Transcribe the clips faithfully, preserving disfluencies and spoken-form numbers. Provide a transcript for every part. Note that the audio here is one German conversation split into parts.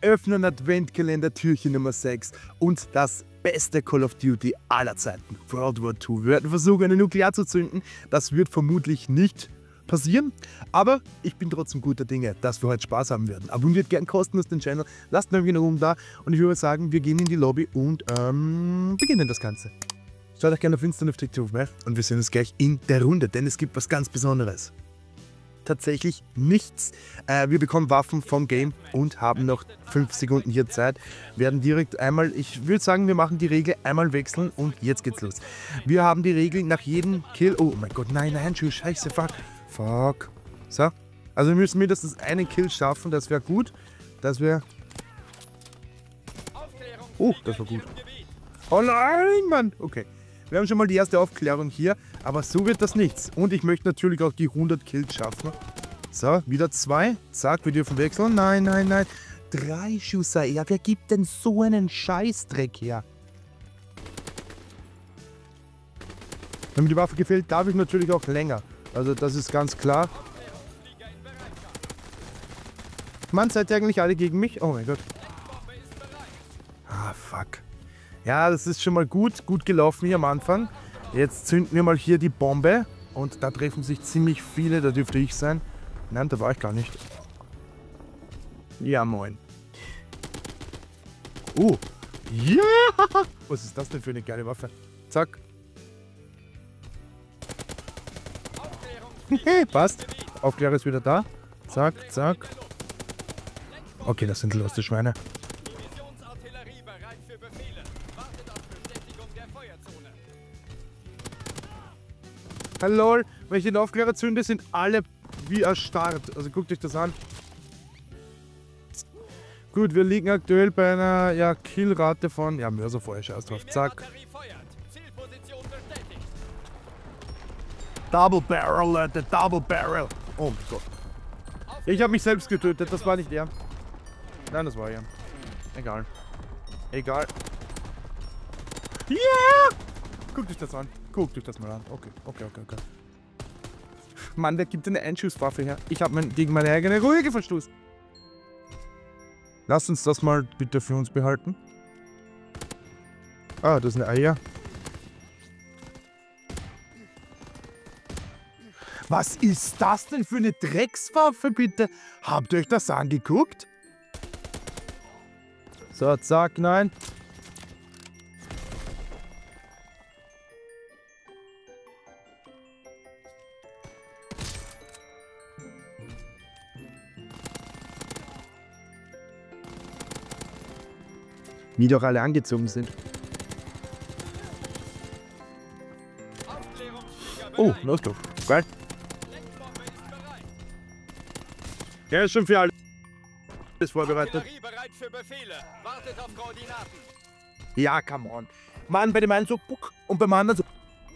öffnen Adventkalender-Türchen Nummer sechs und das beste Call of Duty aller Zeiten, World War zwei. Wir werden versuchen, eine Nuklear zu zünden. Das wird vermutlich nicht passieren, aber ich bin trotzdem guter Dinge, dass wir heute Spaß haben werden. Abonniert gern kostenlos den Channel, lasst mir wieder oben da und ich würde sagen, wir gehen in die Lobby und ähm, beginnen das Ganze. Schaut euch gerne auf Insta und auf TikTok vorbei und wir sehen uns gleich in der Runde, denn es gibt was ganz Besonderes. Tatsächlich nichts. Äh, wir bekommen Waffen vom Game und haben noch fünf Sekunden hier Zeit. Werden direkt einmal, ich würde sagen, wir machen die Regel einmal wechseln und jetzt geht's los. Wir haben die Regel nach jedem Kill. Oh mein Gott, nein, nein, scheiße, fuck. Fuck. So. Also wir müssen mindestens einen Kill schaffen, das wäre gut. Das wäre... Oh, das war gut. Oh nein, Mann. Okay. Wir haben schon mal die erste Aufklärung hier, aber so wird das nichts. Und ich möchte natürlich auch die hundert Kills schaffen. So, wieder zwei. Zack, wir dürfen wechseln. Nein, nein, nein. Drei Schusser. Ja, wer gibt denn so einen Scheißdreck her? Wenn mir die Waffe gefällt, darf ich natürlich auch länger. Also das ist ganz klar. Mann, seid ihr eigentlich alle gegen mich? Oh mein Gott. Ah, fuck. Ja, das ist schon mal gut, gut gelaufen hier am Anfang. Jetzt zünden wir mal hier die Bombe. Und da treffen sich ziemlich viele, da dürfte ich sein. Nein, da war ich gar nicht. Ja, moin. Oh, ja! Was ist das denn für eine geile Waffe? Zack. Passt. Aufklärer ist wieder da. Zack, zack. Okay, das sind loste Schweine. Hallo, wenn ich den Aufklärer zünde, sind alle wie erstarrt. Also guckt euch das an. Gut, wir liegen aktuell bei einer ja, Killrate von... Ja, Mörserfeuer, scheiß drauf. Zack. Double Barrel, Leute, Double Barrel. Oh mein Gott. Ich habe mich selbst getötet, das war nicht er. Nein, das war er. Egal. Egal. Ja! Yeah! Guckt euch das an. Guckt euch das mal an. Okay, okay, okay, okay. Mann, wer gibt eine Einschusswaffe her? Ich habe mein, gegen meine eigene Ruhige verstoßen. Lasst uns das mal bitte für uns behalten. Ah, das ist eine Eier. Was ist das denn für eine Dreckswaffe, bitte? Habt ihr euch das angeguckt? So, zack, nein. Wie doch alle angezogen sind. Oh, Losglock. Geil. Der ist schon für alles vorbereitet. Ja, come on. Mann, bei dem einen so buck und beim anderen so.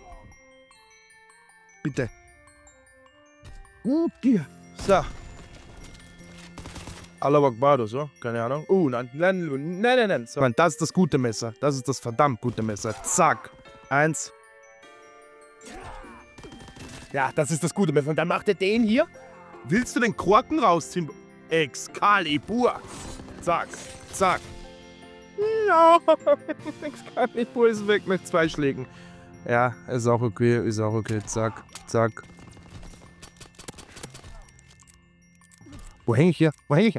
Bitte. Okay. So. Allah Akbar, so, keine Ahnung. Oh, nein, nein, nein, nein, nein. So. Das ist das gute Messer. Das ist das verdammt gute Messer. Zack. Eins. Ja, das ist das gute Messer. Und dann macht er den hier. Willst du den Korken rausziehen? Excalibur. Zack, zack. Ja, Excalibur ist weg mit zwei Schlägen. Ja, ist auch okay, ist auch okay. Zack, zack. Wo hänge ich hier? Wo hänge ich hier?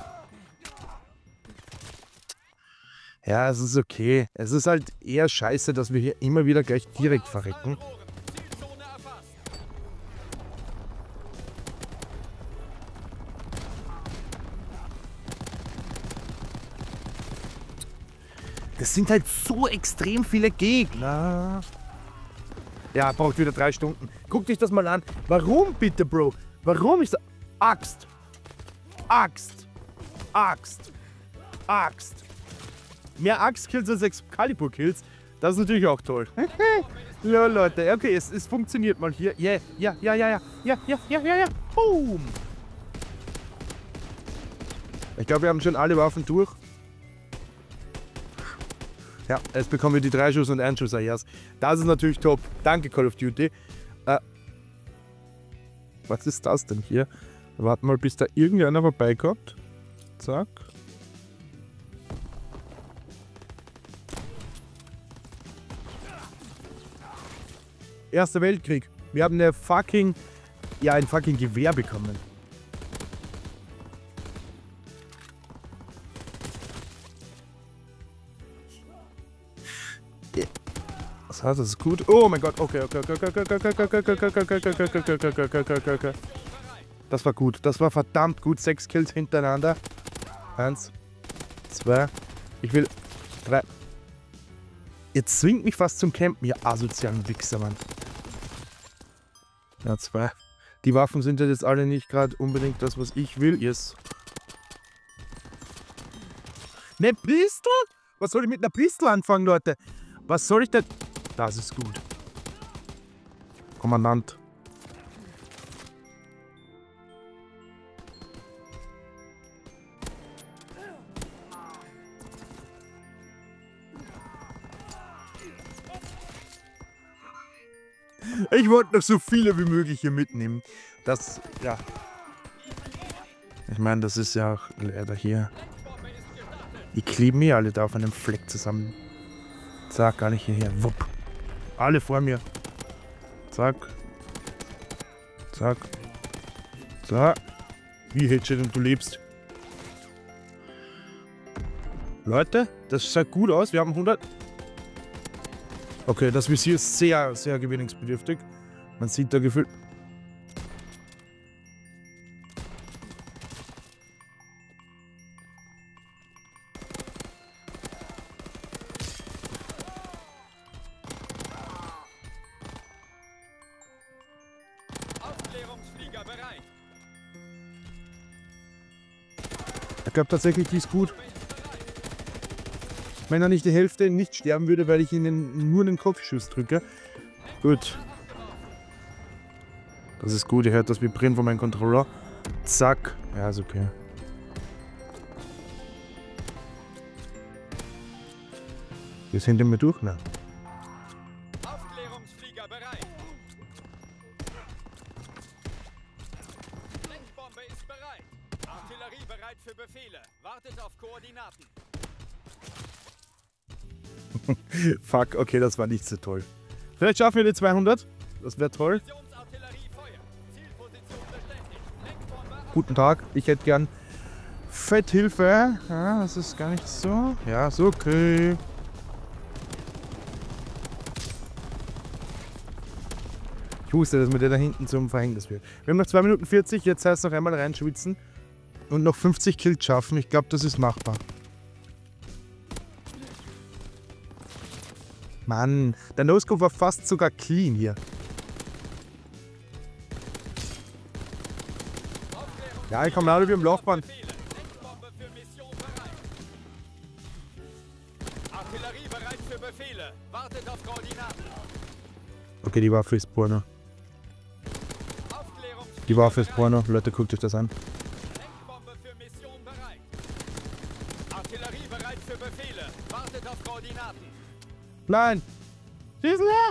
Ja, es ist okay. Es ist halt eher scheiße, dass wir hier immer wieder gleich direkt verrecken. Das sind halt so extrem viele Gegner. Ja, braucht wieder drei Stunden. Guckt euch das mal an. Warum bitte, Bro? Warum ist das... Axt. Axt. Axt. Axt. Mehr Axt-Kills als Excalibur-Kills. Das ist natürlich auch toll. Ja, Leute. Okay, es, es funktioniert mal hier. Yeah. Ja, ja, ja, ja. Ja, ja, ja, ja, ja. Boom. Ich glaube, wir haben schon alle Waffen durch. Ja, jetzt bekommen wir die drei Schuss und ein Schuss erst. Das ist natürlich top. Danke, Call of Duty. Äh, was ist das denn hier? Warten mal, bis da irgendeiner vorbeikommt. Zack. Erster Weltkrieg. Wir haben eine fucking, ja, ein fucking Gewehr bekommen. Was heißt das? Ist gut. Oh mein Gott. Okay, okay, okay, okay, okay, okay, okay, okay, okay, okay, okay, okay, okay, okay, okay, okay, okay. Das war gut. Das war verdammt gut. Sechs Kills hintereinander. Eins, zwei. Ich will drei. Ihr zwingt mich fast zum Campen, ihr asozialen Wichser, Mann. Ja, zwei. Die Waffen sind ja jetzt alle nicht gerade unbedingt das, was ich will. Yes. Ne Pistol? Was soll ich mit einer Pistol anfangen, Leute? Was soll ich denn? Das ist gut. Kommandant. Ich wollte noch so viele wie möglich hier mitnehmen. Das, ja. Ich meine, das ist ja auch leider hier. Die kleben mir alle da auf einem Fleck zusammen. Zack, gar nicht hierher. Wupp. Alle vor mir. Zack. Zack. So. Wie Headshot und du lebst. Leute, das sieht gut aus. Wir haben hundert. Okay, das Visier ist sehr, sehr gewinnungsbedürftig. Man sieht da gefühlt. Aufklärungsflieger bereit. Ich glaube tatsächlich, die ist gut. Wenn er nicht die Hälfte nicht sterben würde, weil ich ihnen nur einen Kopfschuss drücke. Gut. Das ist gut, ihr hört das Vibrieren von meinem Controller. Zack. Ja, ist okay. Wir sind immer durch, ne? Aufklärungsflieger bereit. Lenkbombe ist bereit. Artillerie bereit für Befehle. Wartet auf Koordinaten. Fuck, okay, das war nicht so toll. Vielleicht schaffen wir die zweihundert. Das wäre toll. Guten Tag, ich hätte gern Fetthilfe. Ja, das ist gar nicht so. Ja, ist okay. Ich wusste, dass mir der da hinten zum Verhängnis wird. Wir haben noch zwei Minuten vierzig, jetzt heißt es noch einmal reinschwitzen und noch fünfzig Kills schaffen. Ich glaube, das ist machbar. Mann, der No-Scope war fast sogar clean hier. Ja, ich komme leider wie im Laufband. Artillerie bereit für Befehle. Wartet auf Koordinaten. Okay, die Waffe ist Porno. Die Waffe ist Porno. Leute, guckt euch das an. Lenkbombe für Mission bereit. Artillerie bereit für Befehle. Wartet auf Koordinaten. Nein! Schießen her!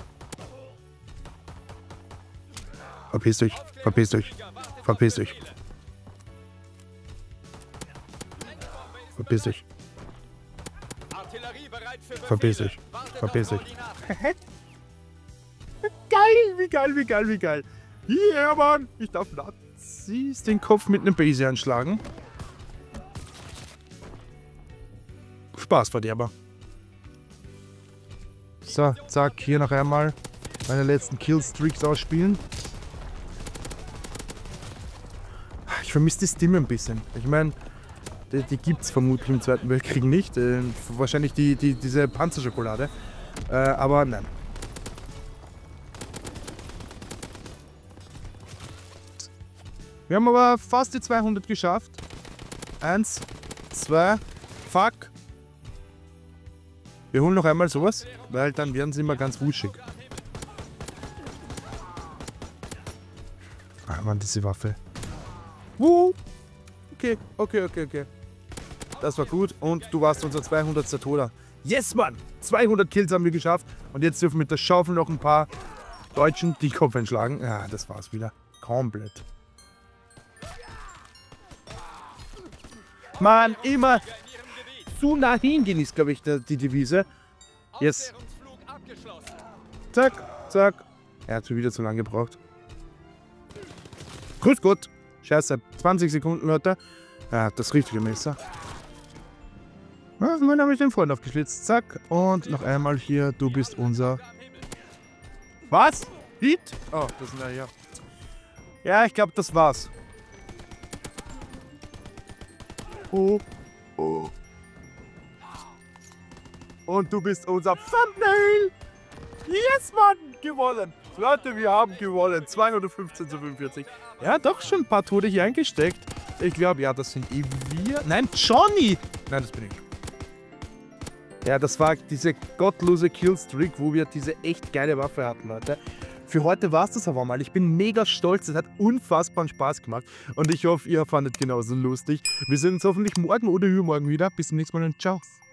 Verpisst euch, verpisst euch, verpisst euch. Verpiss dich. Artillerie bereit für Verpiss Befehle. dich. Wartet auf Verpiss dich. Koordinaten. Geil, wie geil, wie geil, wie geil. Yeah, Mann! Ich darf Nazis den Kopf mit einem Base anschlagen. Spaßverderber. So, zack, hier noch einmal meine letzten Killstreaks ausspielen. Ich vermisse die Stimme ein bisschen. Ich meine, die, die gibt es vermutlich im Zweiten Weltkrieg nicht. Äh, wahrscheinlich die, die, diese Panzerschokolade. Äh, aber nein. Wir haben aber fast die zweihundert geschafft. Eins, zwei, fuck. Wir holen noch einmal sowas, weil dann werden sie immer ganz wuschig. Ah, Mann, diese Waffe. Wuhu. Okay, okay, okay, okay. Das war gut und du warst unser zweihundertster Toter. Yes, Mann! zweihundert Kills haben wir geschafft und jetzt dürfen wir mit der Schaufel noch ein paar Deutschen die Kopf einschlagen. Ja, das war's wieder. Komplett. Mann, immer zu nah hingehen ist, glaube ich, die Devise. Yes. Zack, zack. Er hat schon wieder zu lange gebraucht. Grüß Gott. Scheiße, zwanzig Sekunden, Leute. Ja, das richtige Messer. Ja, dann habe ich den Freund aufgeschlitzt. Zack. Und noch einmal hier, du bist unser... Was? Hit? Oh, das sind ja hier. Ja, ich glaube, das war's. Oh, oh. Und du bist unser Thumbnail. Yes, Mann, gewonnen. Leute, wir haben gewonnen. zweihundertfünfzehn zu fünfundvierzig. Ja, doch schon ein paar Tode hier eingesteckt. Ich glaube, ja, das sind eh wir. Nein, Johnny. Nein, das bin ich. Ja, das war diese gottlose Killstreak, wo wir diese echt geile Waffe hatten, Leute. Für heute war es das aber mal. Ich bin mega stolz. Es hat unfassbaren Spaß gemacht. Und ich hoffe, ihr fandet genauso lustig. Wir sehen uns hoffentlich morgen oder übermorgen wieder. Bis zum nächsten Mal und ciao.